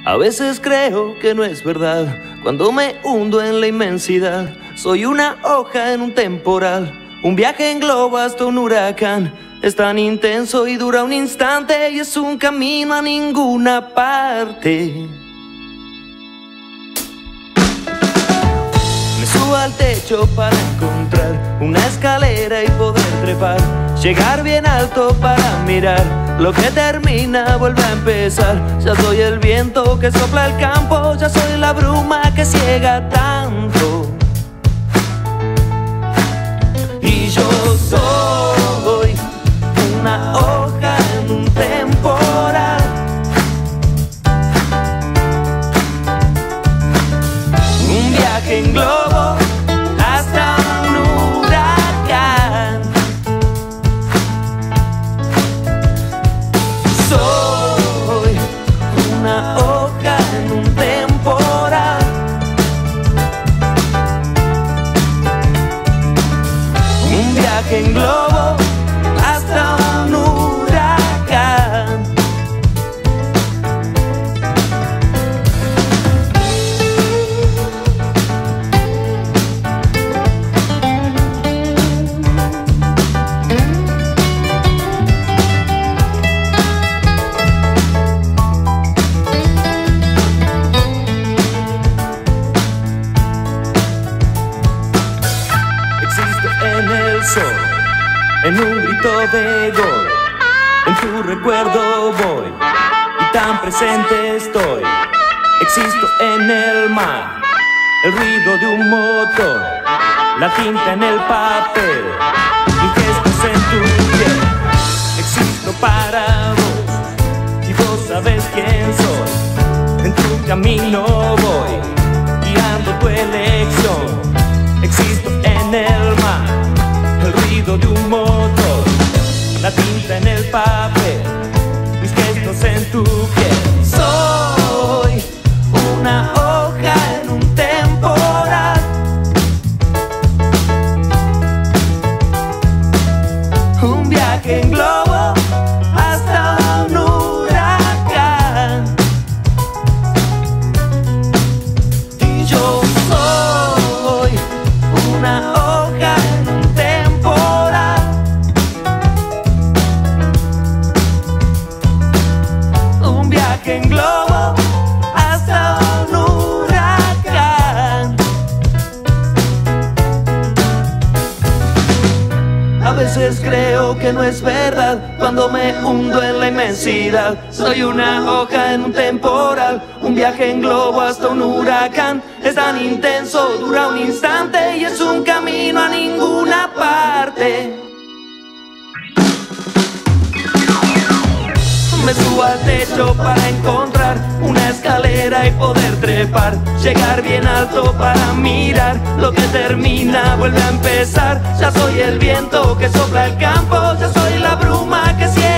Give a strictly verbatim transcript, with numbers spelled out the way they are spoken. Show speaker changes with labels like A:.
A: A veces creo que no es verdad, cuando me hundo en la inmensidad. Soy una hoja en un temporal, un viaje en globo hasta un huracán. Es tan intenso y dura un instante, y es un camino a ninguna parte. Me subo al techo para encontrar una escalera y poder trepar, llegar bien alto para mirar lo que termina vuelve a empezar. Ya soy el viento que sopla el campo, ya soy la bruma que ciega tanto. Y yo soy una hoja en un temporal, un viaje en globo hasta un huracán. Soy una hoja en un temporal, un viaje en globo hasta un huracán. Existo en el sol, en un grito de gol, en tu recuerdo voy y tan presente estoy. Existo en el mar, el ruido de un motor, la tinta en el papel y gestos en tu piel. Existo para vos y vos sabes quién soy. En tu camino voy guiando tu elección. Existo en el mar, el ruido de un motor, la tinta en el papel, mis gestos en tu piel. Soy una hoja en un temporal, un viaje en globo hasta un huracán. Y yo soy una hoja en un temporal, un viaje en globo hasta un huracán. A veces creo que no es verdad, cuando me hundo en la inmensidad. Soy una hoja en un temporal, un viaje en globo hasta un huracán. Es tan intenso, dura un instante, y es un camino a ninguna parte. Me subo al techo para encontrar una escalera y poder trepar, llegar bien alto para mirar lo que termina vuelve a empezar. Ya soy el viento que sopla el campo, ya soy la bruma que ciega.